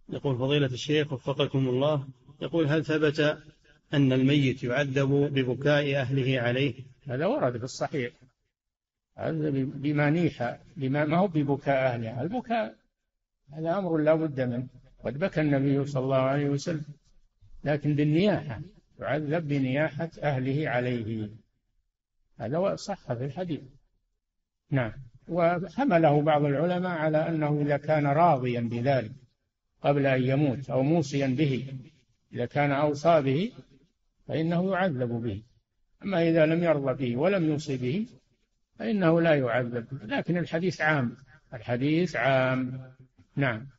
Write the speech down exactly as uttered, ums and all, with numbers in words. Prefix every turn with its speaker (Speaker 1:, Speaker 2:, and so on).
Speaker 1: يقول فضيلة الشيخ وفقكم الله، يقول هل ثبت أن الميت يعذب ببكاء أهله عليه؟
Speaker 2: هذا ورد في الصحيح، هذا بما نيح، بما ما هو ببكاء أهله، البكاء هذا أمر لا بد منه، قد بكى النبي صلى الله عليه وسلم، لكن بالنياحة، يعذب بنياحة أهله عليه، هذا صح في الحديث. نعم. وحمله بعض العلماء على أنه إذا كان راضيا بذلك قبل أن يموت أو موصيا به، إذا كان أوصى به فإنه يعذب به، أما إذا لم يرضى به ولم يوصي به فإنه لا يعذب، لكن الحديث عام، الحديث عام. نعم.